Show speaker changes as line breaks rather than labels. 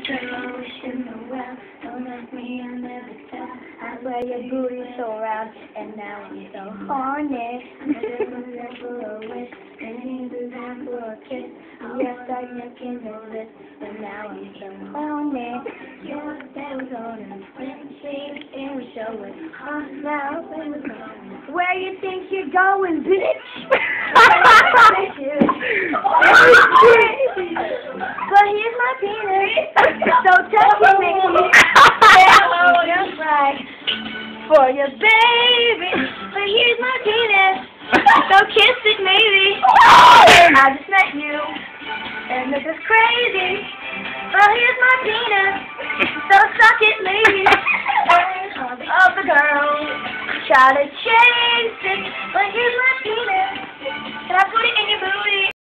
Wishing around, don't ask me, I'll never tell. I swear your booty's so round, and now I'm so horny. I never for a wish, and he's a time for a kiss. Yes, I can know this, but now I'm so horny. Your day was on a spreadsheet, and we show it off now. Where you think you're going, bitch? But here's my penis, so touch it, make me just right for your baby. But here's my penis, so kiss it maybe. I just met you, and this is crazy. But here's my penis, so suck it maybe. Of the girl, try to chase it, but here's my penis. Can I put it in your booty?